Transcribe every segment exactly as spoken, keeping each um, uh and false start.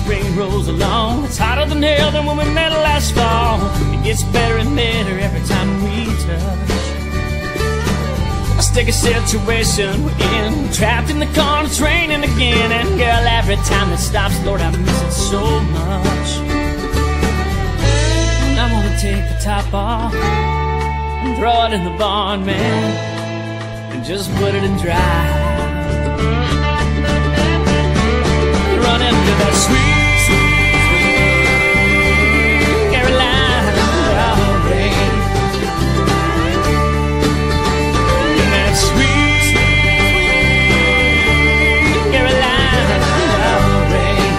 spring rolls along. It's hotter than hell than when we met last fall. It gets better and better every time we touch. A sticky situation we're in, trapped in the car and it's raining again. And girl, every time it stops, Lord, I miss it so much. And I wanna take the top off and throw it in the barn, man, and just put it in dry. Run into that sweet, sweet, sweet Carolina rain. In that sweet, sweet Carolina rain.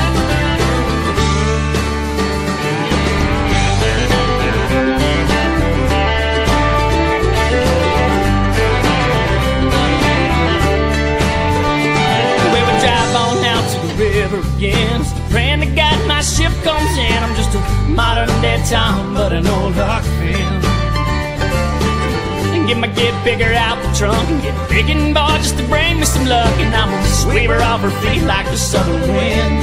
We would drive on out to the river again, praying to God my ship comes in. I'm just a modern day Tom, but an old Huck fan. And get my get bigger out the trunk and get big and ball just to bring me some luck. And I'm gonna sweep her off her feet like the southern wind.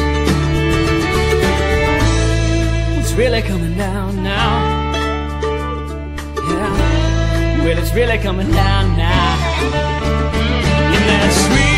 It's really coming down now. Yeah, well, it's really coming down now. In that sweet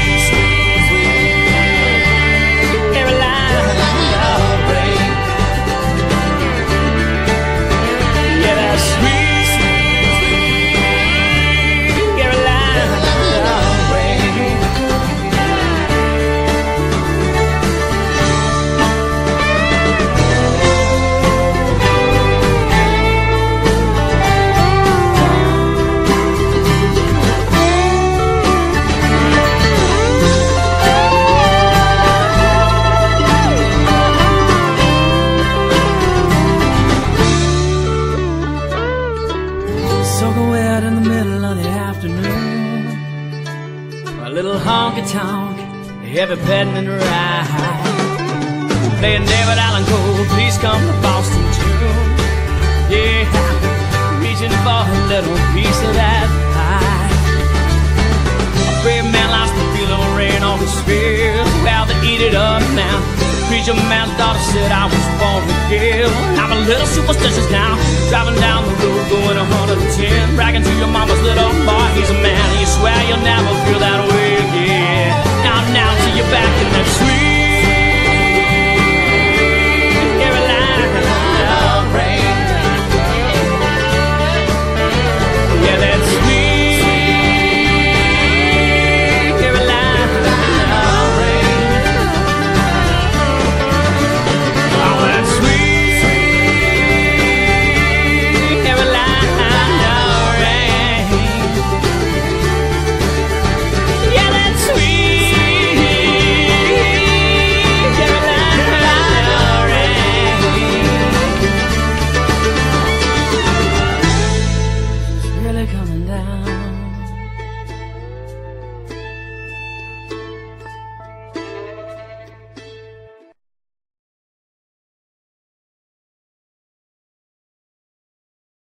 honky-tonk, heavy petting and ride, playing David Allen Cole, please come to Boston tune. Yeah, reaching for a little piece of that pie. A brave man likes to feel the rain on his spears. Well, they eat it up now. The preacher man's daughter said I was born to kill. I'm a little superstitious now, driving down the road going a hundred and ten, bragging to your mama's little boy, he's a man. You swear you'll never feel that way